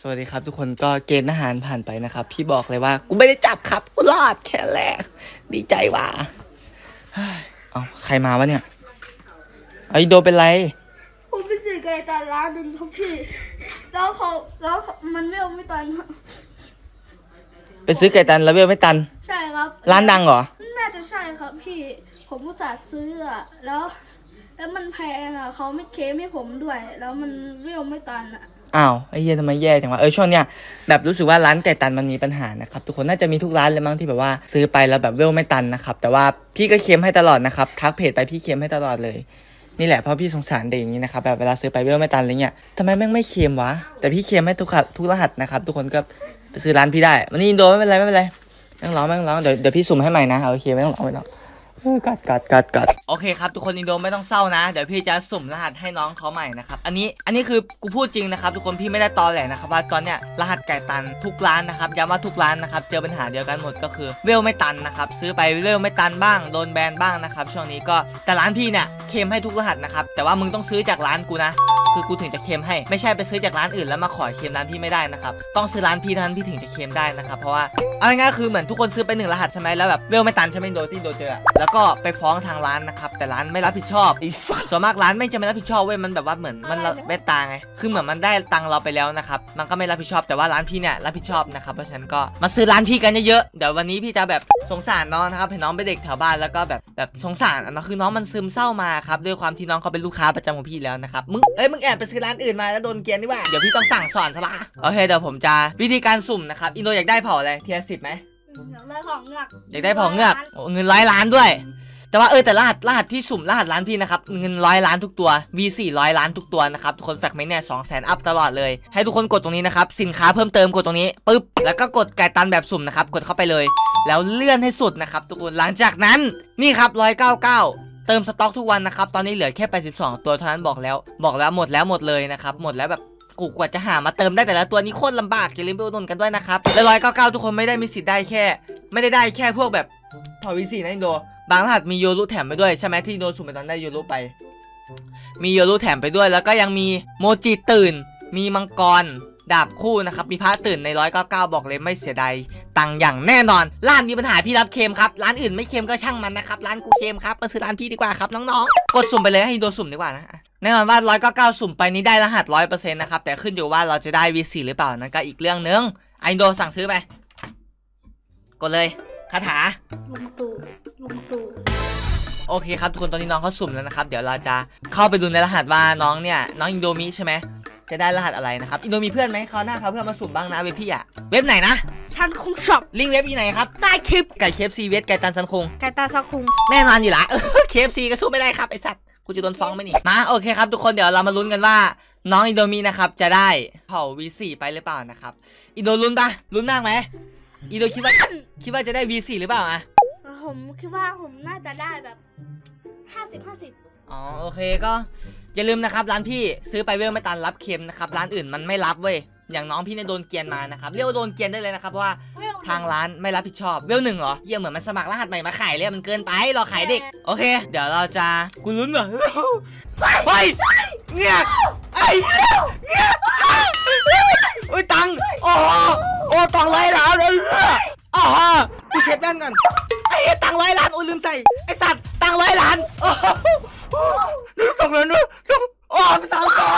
สวัสดีครับทุกคนก็เกณฑ์ทหารผ่านไปนะครับพี่บอกเลยว่ากูไม่ได้จับครับกูรอดแค่แรกดีใจว่ะเอาใครมาวะเนี่ยไอโดเป็นไรผมไปซื้อไก่ตอนร้านหนึ่งครับพี่แล้วมันไม่ตันไปซื้อไก่ตันแล้วเวลไม่ตันใช่ครับร้านดังเหรอน่าจะใช่ครับพี่ผมอุตส่าห์ซื้ออะแล้วมันแพงอะเขาไม่เคมให้ผมด้วยแล้วมันเวลไม่ตันอะอ้าวไอ้เหี้ยทำไมแย่จังวะช่วงเนี้ยแบบรู้สึกว่าร้านไก่ตันมันมีปัญหานะครับทุกคนน่าจะมีทุกร้านเลยมั้งที่แบบว่าซื้อไปแล้วแบบเวลไม่ตันนะครับแต่ว่าพี่ก็เค็มให้ตลอดนะครับทักเพจไปพี่เค็มให้ตลอดเลยนี่แหละเพราะพี่สงสารเด็กอย่างนี้นะครับแบบเวลาซื้อไปเวลไม่ตันอะไรเงี้ยทำไมแม่งไม่เค็มวะแต่พี่เค็มให้ทุกรหัสนะครับทุกคนก็ไปซื้อร้านพี่ได้วันนี้อินโดไม่เป็นไรไม่ต้องร้องเดี๋ยวพี่สุ่มให้ใหม่นะโอเคไม่ต้องร้องกัดโอเคครับทุกคนอินโดไม่ต้องเศร้านะเดี๋ยวพี่จะสุ่มรหัสให้น้องเขาใหม่นะครับอันนี้คือกูพูดจริงนะครับทุกคนพี่ไม่ได้ตอแหลนะครับว่าตอนเนี้ยรหัสไก่ตันทุกร้านนะครับย้ำว่าทุกร้านนะครับเจอปัญหาเดียวกันหมดก็คือเวลไม่ตันนะครับซื้อไปเวลไม่ตันบ้างโดนแบนบ้างนะครับช่วงนี้ก็แต่ร้านพี่เนี่ยเค็มให้ทุกรหัสนะครับแต่ว่ามึงต้องซื้อจากร้านกูนะคือกูถึงจะเค็มให้ไม่ใช่ไปซื้อจากร้านอื่นแล้วมาขอเค็มร้านพี่ไม่ได้นะครับต้องซื้อร้านพี่เท่านั้นพี่ถึงจะเค็มได้นะครับเพราะว่าเอาง่ายๆคือเหมือนทุกคนซื้อไป1รหัสใช่ไหมแล้วแบบเวลไม่ตันใช่ไหมที่โดนเจอแล้วก็ไปฟ้องทางร้านนะครับแต่ร้านไม่รับผิดชอบส่วนมากร้านไม่จะไม่รับผิดชอบเว้ยมันแบบว่าเหมือนมันเบตตาไงคือเหมือนมันได้ตังเราไปแล้วนะครับมันก็ไม่รับผิดชอบแต่ว่าร้านพี่เนี่ยรับผิดชอบนะครับเพราะฉะนั้นก็มาซื้อร้านพี่กันเยอะๆเดี๋ยววันนี้พี่จะแบบสงสารน้องนะครับเห็นน้องเป็นเด็กแถวบ้านแล้วก็แบบสงสารนะคือน้องมันซึมเศร้ามาครับด้วยความที่น้องเขาเป็นลูกค้าประจำของพี่แล้วนะครับมึงแอบไปซื้อร้านอื่นมาแล้วโดนเกลียนดีกว่าเดี๋ยวพี่ต้องสั่งสอนซะละโอเคเดี๋ยวผมจะวิธีการสุ่มนะครับอินโดอยากได้เผาอะไรเทียร์10ไหมอยากได้เผาเงือกเงิน100 ล้านด้วยแต่ว่าแต่รหัสที่สุ่มรหัสร้านพี่นะครับเงิน100 ล้านทุกตัว V4 100 ล้านทุกตัวนะครับทุกคนแฟกเมนเนี่ย200,000 อัพตลอดเลยให้ทุกคนกดตรงนี้นะครับสินค้าเพิ่มเติมกดตรงนี้ปึ๊บแล้วก็กดไก่ตันแบบสุ่มนะครับกดเข้าไปเลยแล้วเลื่อนให้สุดนะครับทุกคนหลังจากนั้นนี่ครับ199เติมสต็อกทุกวันนะครับตอนนี้เหลือแค่82ตัวเท่านั้นบอกแล้วหมดเลยนะครับหมดแล้วแบบกูกว่าจะหามาเติมได้แต่ละตัวนี้โคตรลำบากอย่าลืมไปอุดหนุนกันด้วยนะครับและ199ทุกคนไม่ได้มีสิทธิ์ได้แค่พวกแบบพอ V4 นะอินโดบางรหัสมีโยรุแถมไปด้วยใช่ไหมที่โดนสุ่มไปตอนได้โยรุไปมีโยรุแถมไปด้วยแล้วก็ยังมีโมจิตื่นมีมังกรดาบคู่นะครับมีพระตื่นใน199บอกเลยไม่เสียดายตังค์อย่างแน่นอนร้านมีปัญหาพี่รับเค็มครับร้านอื่นไม่เค็มก็ช่างมันนะครับร้านกูเค็มครับมาซื้อร้านพี่ดีกว่าครับน้องๆกดสุ่มไปเลยให้โดนสุ่มดีกว่านะแน่นอนว่า199สุ่มไปนี้ได้รหัส 100% นะครับแต่ขึ้นอยู่ว่าเราจะได้ V4 หรือเปล่านั่นก็อีกเรื่องนึงไอโดสั่งซื้อไปกดเลยคาถาลุงตู่โอเคครับทุกคนตอนนี้น้องเขาสุ่มแล้วนะครับเดี๋ยวเราจะเข้าไปดูในรหัสว่าน้องอินโดมิใช่ไหมจะได้รหัสอะไรนะครับอินโดมีเพื่อนไหมเขาหน้าพาเพื่อนมาสุ่มบ้างนะเว็บพี่อะเว็บไหนนะซันคงช็อปลิงก์เว็บอยู่ไหนครับใต้คลิปไก่เคฟซีเว็บไก่ตันซันคงแน่นอนอยู่ละเคฟซีก็สู้ไม่ได้ครับไอสัตว์กูจะโดนฟ้องไหมนี่มาโอเคครับทุกคนเดี๋ยวเรามาลุ้นกันว่าน้องอินโดมีนะครับจะได้เผา V4 ไปหรือเปล่านะครับอินโดลุ้นมากไหมอินโดคิดว่าจะได้ V4 หรือเปล่าอะผมคิดว่าผมน่าจะได้แบบ50 อ๋อโอเคก็อย่าลืมนะครับร้านพี่ซื้อไปเวลไม่ตันรับเค็มนะครับร้านอื่นมันไม่รับเว้ยอย่างน้องพี่เนี่ยโดนเกียนมานะครับเรียกว่าโดนเกียนได้เลยนะครับเพราะว่าทางร้านไม่รับผิดชอบเวล1เหรอเยี่ยเหมือนมันสมัครรหัสใหม่มาขายเลยมันเกินไปหรอขายเด็กโอเคเดี๋ยวเราจะกูลุ้นเหรอเฮ้ยเงียบไอ้เงียบโอ้ยตังโอ้ตังไรแล้วเลยอ๋อกูเช็ดแว่นก่อนไอ้ตัง100 ล้านโอ้ลืมใส่ไอ้สัตว์ตัง100 ล้านลืมส่งเลยนะโอ้ตังก่อน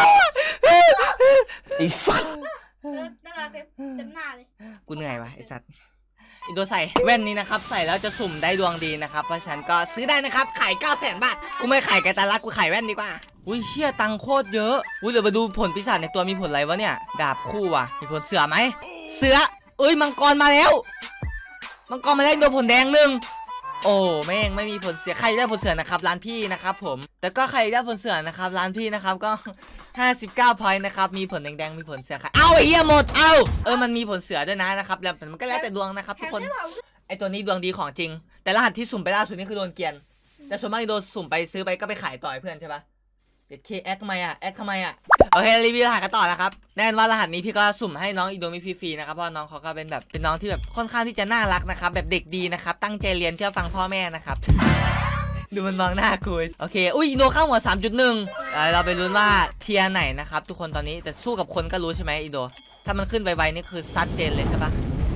ไอ้สัตว์เต็มหน้าเลยกูเหนื่อยวะไอ้สัตว์อินโดใส่แว่นนี้นะครับใส่แล้วจะสุ่มได้ดวงดีนะครับเพราะฉะนั้นก็ซื้อได้นะครับขาย900,000 บาทกูไม่ขายไก่ตาลักกูขายแว่นดีกว่าอุ้ยเชี่ยตังโคตรเยอะอุ้ยเดี๋ยวมาดูผลปีศาจในตัวมีผลอะไรวะเนี่ยดาบคู่ว่ะมีผลเสือไหมเสือเอ้ยมังกรมาแล้วโดนผลแดง1โอ้แม่งไม่มีผลเสือใครได้ผลเสือนะครับร้านพี่นะครับผมแต่ก็ใครได้ผลเสือนะครับร้านพี่นะครับก็59 พอยต์นะครับมีผลแดงมีผลเสือค่ะเอาไอ้เหี้ยหมดมันมีผลเสือด้วยนะครับแล้วมันก็แล้วแต่ดวงนะครับทุกคนไอตัวนี้ดวงดีของจริงแต่รหัสที่สุ่มไปล่าสุดนี่คือโดนเกียนแต่ส่วนมากโดนสุ่มไปซื้อไปก็ไปขายต่อเพื่อนใช่ปะเด็ดเคแอคทำไมอะโอเครีวิวรหัสกันต่อนะครับแน่นว่ารหัสนี้พี่ก็สุ่มให้น้องอินโดมีฟรีๆนะครับเพราะน้องเขาก็เป็นน้องที่แบบค่อนข้างที่จะน่ารักนะครับแบบเด็กดีนะครับตั้งใจเรียนเชื่อฟังพ่อแม่นะครับดูมันมองหน้ากูโอเคอุ้ยอินโดเข้าหัว 3.1เราไปลุ้นว่าเทียร์ไหนนะครับทุกคนตอนนี้แต่สู้กับคนก็รู้ใช่ไหมอินโดถ้ามันขึ้นไวๆนี่คือซัดเจนเลยใช่ปะ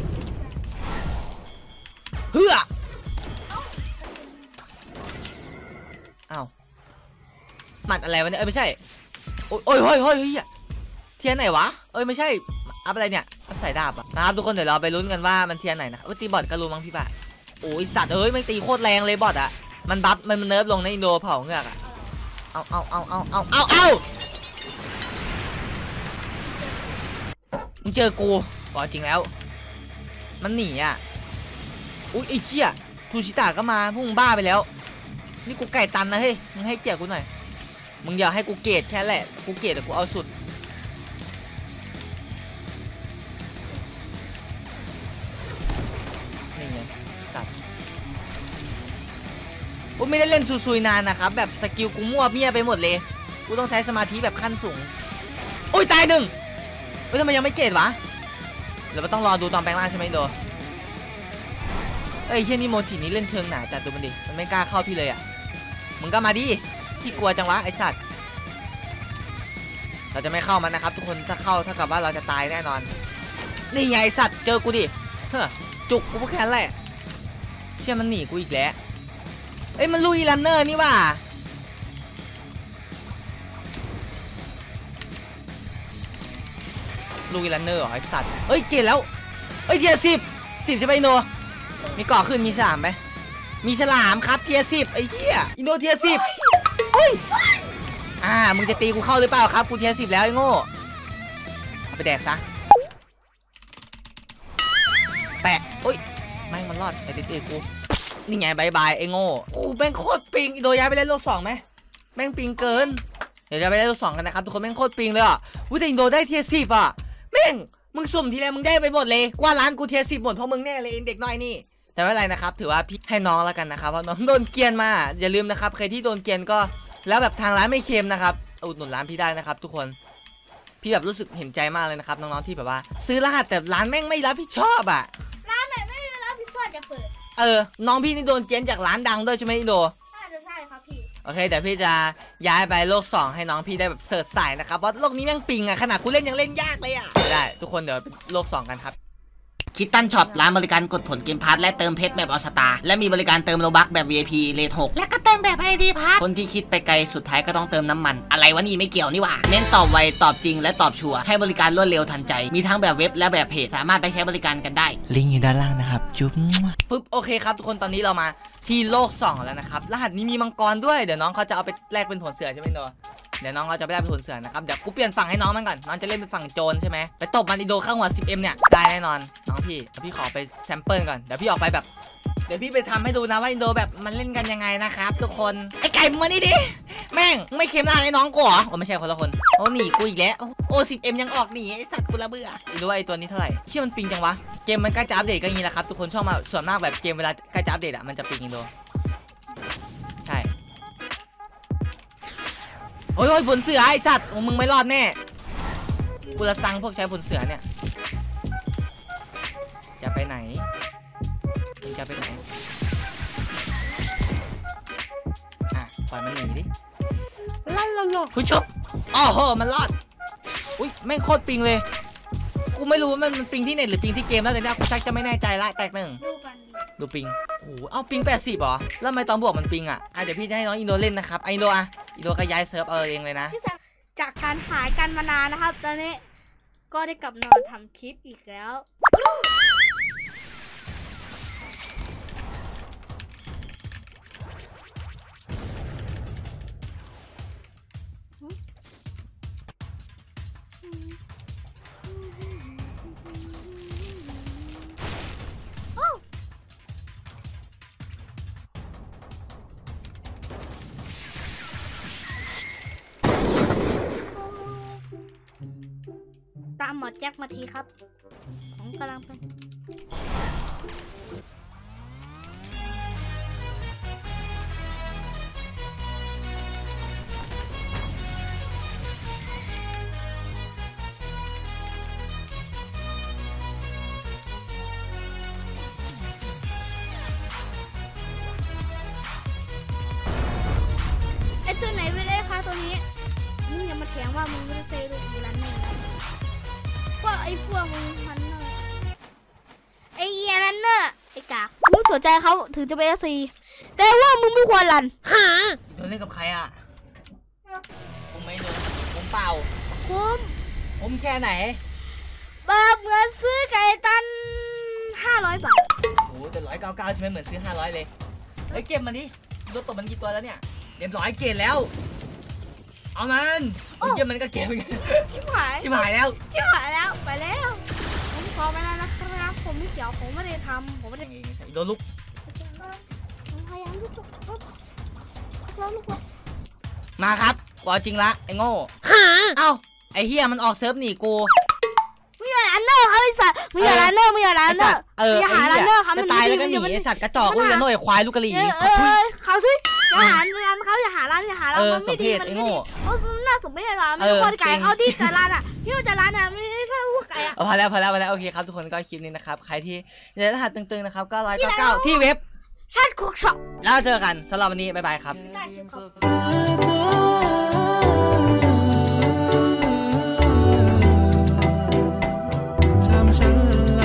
เฮ้ออ้าวหมัดอะไรวะเนี่ยไม่ใช่โอ้ยเฮ้ยเทียนไหนวะไม่ใช่อัพอะไรเนี่ยอัพสายดาบอะนะครับทุกคนเดี๋ยวเราไปลุ้นกันว่ามันเทียนไหนนะครับตีบอทก็รู้มั้งพี่ป่ะโอ้ยสัตว์มันตีโคตรแรงเลยบอทอะมันบัฟมันเนิร์ฟลงในอินโดเผาเงือกอะเอามึงเจอกูบอกจริงแล้วมันหนีอ่ะอุ้ยไอ้เชี่ยทูชิตะก็มาพวกมึงบ้าไปแล้วนี่กูไก่ตันนะเฮ้ยมึงให้เกียรติกูหน่อยมึงอย่าให้กูเกลียดแค่แหละกูเกลียดแต่กูเอาสุดนี่ไงสัตว์กูไม่ได้เล่นซุยๆนานนะครับแบบสกิลกูมั่วเมียไปหมดเลยกูต้องใช้สมาธิแบบขั้นสูงโอ้ยตายหนึ่งทำไมยังไม่เกลียดวะเราต้องรอดูตอนแปลงร่างใช่ไหมโดเฮียนี่โมจินี่เล่นเชิงหนาจัดดูมันดิมันไม่กล้าเข้าพี่เลยอ่ะมึงก็มาดิขี้กลัวจังวะไอสัตว์เราจะไม่เข้ามันนะครับทุกคนถ้าเข้าเท่ากับว่าเราจะตายแน่นอนนี่ไงไอสัตว์เจอกูดิเฮ้อจุกกูพวกแค่แหละเชื่อมันหนีกูอีกแล้วมันลุยลันเนอร์นี่ว่ะลุยลันเนอร์เหรอไอสัตว์เกลียดแล้วเทียร์10ใช่ไหมโนมีก่อขึ้นมีฉลามไหมมีฉลามครับเทียร์10ไอ้เหี้ยอินโดเทียร์10เฮ้ยมึงจะตีกูเข้าหรือเปล่าครับกูเทียร์10แล้วไอ้โง่เอาไปแดกซะแปะไม่มันรอดไอ้ตีกูนี่ไงบายไอ้โง่แม่งโคตรปิงอินโดย้ายไปเล่นโลก2ไหมแม่งปิงเกินเดี๋ยวจะไปเล่นโลก2กันนะครับทุกคนแม่งโคตรปิงเลยอ่ะแต่อินโดได้เทียร์10อ่ะแม่งมึงสุ่มทีไรมึงได้ไปหมดเลยกว่าร้านกูเทียร์10หมดเพราะมึงแน่เลยเด็กน้อยนี่แต่ไม่เป็นไรนะครับถือว่าพี่ให้น้องแล้วกันนะครับเพราะน้องโดนเกียนมาอย่าลืมนะครับใครที่โดนเกียนก็แล้วแบบทางร้านไม่เค็มนะครับอุดหนุนร้านพี่ได้นะครับทุกคนพี่แบบรู้สึกเห็นใจมากเลยนะครับน้องๆที่แบบว่าซื้อรหัสแต่ร้านแม่งไม่รับผิดชอบอ่ะร้านไหนไม่รับผิดชอบจะเปิดน้องพี่นี่โดนเกียนจากร้านดังด้วยใช่ไหมอินโดใช่ครับพี่โอเคเดี๋ยวพี่จะย้ายไปโลก2ให้น้องพี่ได้แบบเสิร์ชสายนะครับเพราะโลกนี้แม่งปิงอ่ะขนาดกูเล่นยังเล่นยากเลยอ่ะได้ทุกคนเดี๋ยวเป็นโลก2กันครับคิตตันช็อปร้านบริการกดผลเกมพาร์ทและเติมเพชรแบบออสตาและมีบริการเติมโลบัคแบบ VIP เรท6และก็เติมแบบ ID พาร์ทคนที่คิดไปไกลสุดท้ายก็ต้องเติมน้ำมันอะไรวะนี่ไม่เกี่ยวนี่หว่าเน้นตอบไวตอบจริงและตอบชัวร์ให้บริการรวดเร็วทันใจมีทั้งแบบเว็บและแบบเพจสามารถไปใช้บริการกันได้ลิงก์อยู่ด้านล่างนะครับจุ๊บปึ๊บโอเคครับทุกคนตอนนี้เรามาที่โลก2แล้วนะครับรหัสนี้มีมังกรด้วยเดี๋ยวน้องเขาจะเอาไปแลกเป็นผลเสือใช่ไหมเนาะเดี๋ยวน้องเราจะไปได้เป็นผลเสือนะครับเดี๋ยวกูเปลี่ยนฝั่งให้น้องมันก่อนน้องจะเล่นเป็นฝั่งโจรใช่ไหมไปตบมันอินโดข้างหัว 10M เนี่ยได้แน่นอนน้องพี่ขอไปแซมเปิลก่อนเดี๋ยวพี่ออกไปแบบเดี๋ยวพี่ไปทำให้ดูนะว่าอินโดแบบมันเล่นกันยังไงนะครับทุกคนไอ้ไก่มานี่ดิแม่งไม่เค็มหน้าไอ้น้องกูเหรอไม่ใช่คนละคนหนีกูอีกแล้ว10M ยังออกหนีไอ้สัตว์กูละเบื่อดูว่าไอ้ตัวนี้เท่าไหร่เชื่อมันปิงจังวะเกมมันใกล้จะอัปเดตก็อย่างนี้แหละครับทุกคนชอบมาส่วนมากแบบเกมเวลาใกล้จะอัปเดตมันจะปิงอินโดใช่โอ้ยผลเสือไอ้สัตว์มึงไม่รอดแน่กูละซังพวกใช้ผลเสือเนี่ยจะไปไหนปล่อยมันหนีดิลั่นผู้ชมมันรอดอุ้ยแม่งโคตรปิงเลยกูไม่รู้ว่ามันปิงที่เน็ตหรือปิงที่เกมแล้วแต่เนี่ยกูชักจะไม่แน่ใจละแตกหนึ่งดูปิงโอ้เอาปิง80เหรอแล้วทำไมตอนบวกมันปิงอ่ะเดี๋ยวพี่จะให้น้องอินโดเล่นนะครับอินโดก็ย้ายเซิร์ฟเองเลยนะจากการหายกันมานานนะครับตอนนี้ก็ได้กลับนอนทำคลิปอีกแล้วตามหมอแจ็คมาทีครับผมกำลังไปไอตัวไหนไปเลยคะตัวนี้มึงอย่ามาแถงว่ามึงไม่ได้เซรูกูรันนี่ว่าไอ้พวกมึงมันเนอร์ไอ้เหี้ยนั่นเนอร์ไอ้กากมึงสนใจเขาถึงจะเป็นซีแต่ว่ามึงไม่ควรรันโดนเล่นกับใครอ่ะผมไม่โดนผมเปล่าผมแค่ไหนแบบเหมือนซื้อไก่ตัน500 บาทโอ้แต่199ใช่ไหมเหมือนซื้อ500เลยเฮ้ยเก็บมันดิรถตบมันกี่ตัวแล้วเนี่ยเรียบร้อยเกณฑ์แล้วเอามันเก็บมันก็เก็บชิบหายแล้วไปแล้วผมขอไปแล้วนะครับผมไม่เกี่ยวผมไม่ได้ทำผมไม่ได้ใส่โดนลุกผมพยายามลุกมาครับกอจริงละไอ้โง่เอ้าไอ้เฮียมันออกเซิร์ฟหนีกูมึงอย่ารันเนอร์ครับไอ้สัตว์มึงอย่ารันเนอร์อย่าหารันเนอร์ครับจะตายแล้วก็หนีไอ้สัตว์กระจอกอุ้ยโน่ไอ้ควายลูกกะหรี่เขาทุยอย่าหารันเขาอย่าหารันมันไม่ดีมันไม่ดีเขาน่าสมไม่ได้หรอไม่ควรไก่เขาที่แต่รันอ่ะที่จะรันอ่ะไม่ใช่พวกไก่อ่ะพอแล้วโอเคครับทุกคนก็คลิปนี้นะครับใครที่อยากจะรหัสตึงๆนะครับ999ที่เว็บชัดคุกช็อปแล้วเจอกันสำหรับวันนี้บ๊ายบายครับทำฉันละ